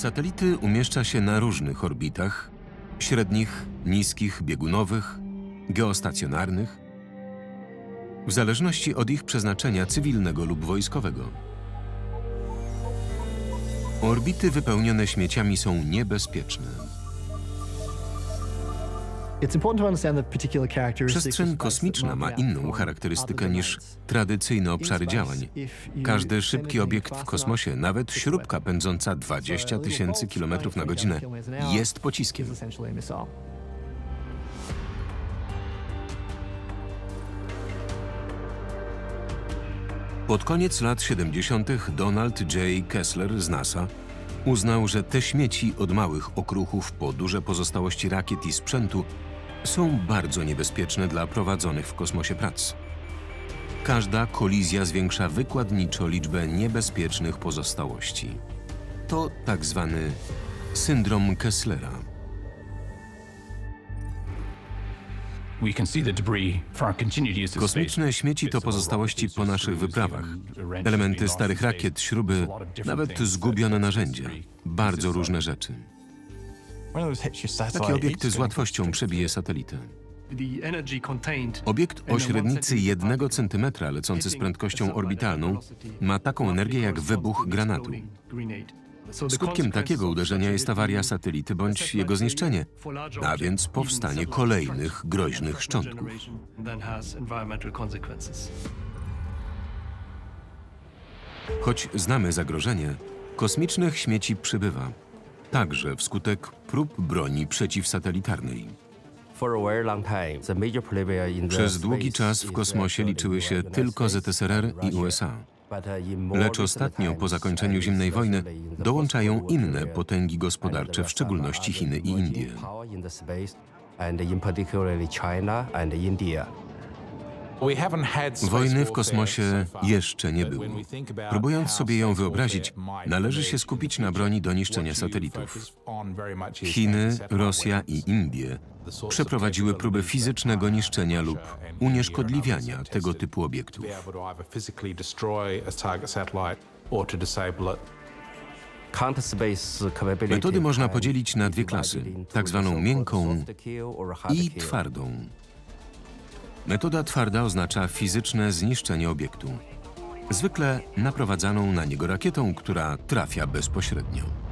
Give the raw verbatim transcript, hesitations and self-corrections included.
Satelity umieszcza się na różnych orbitach, średnich, niskich, biegunowych, geostacjonarnych, w zależności od ich przeznaczenia cywilnego lub wojskowego. Orbity wypełnione śmieciami są niebezpieczne. Przestrzeń kosmiczna ma inną charakterystykę niż tradycyjne obszary działań. Każdy szybki obiekt w kosmosie, nawet śrubka pędząca dwadzieścia tysięcy kilometrów na godzinę, jest pociskiem. Pod koniec lat siedemdziesiątych Donald J. Kessler z NASA uznał, że te śmieci od małych okruchów po duże pozostałości rakiet i sprzętu są bardzo niebezpieczne dla prowadzonych w kosmosie prac. Każda kolizja zwiększa wykładniczo liczbę niebezpiecznych pozostałości. To tak zwany syndrom Kesslera. Kosmiczne śmieci to pozostałości po naszych wyprawach. Elementy starych rakiet, śruby, nawet zgubione narzędzia. Bardzo różne rzeczy. Takie obiekty z łatwością przebije satelitę. Obiekt o średnicy jednego centymetra lecący z prędkością orbitalną ma taką energię jak wybuch granatu. Skutkiem takiego uderzenia jest awaria satelity bądź jego zniszczenie, a więc powstanie kolejnych groźnych szczątków. Choć znamy zagrożenie, kosmicznych śmieci przybywa, także wskutek prób broni przeciwsatelitarnej. Przez długi czas w kosmosie liczyły się tylko Z S R R i U S A. Lecz ostatnio, po zakończeniu zimnej wojny, dołączają inne potęgi gospodarcze, w szczególności Chiny i Indie. Wojny w kosmosie jeszcze nie było. Próbując sobie ją wyobrazić, należy się skupić na broni do niszczenia satelitów. Chiny, Rosja i Indie przeprowadziły próby fizycznego niszczenia lub unieszkodliwiania tego typu obiektów. Metody można podzielić na dwie klasy, tak zwaną miękką i twardą. Metoda twarda oznacza fizyczne zniszczenie obiektu, zwykle naprowadzaną na niego rakietą, która trafia bezpośrednio.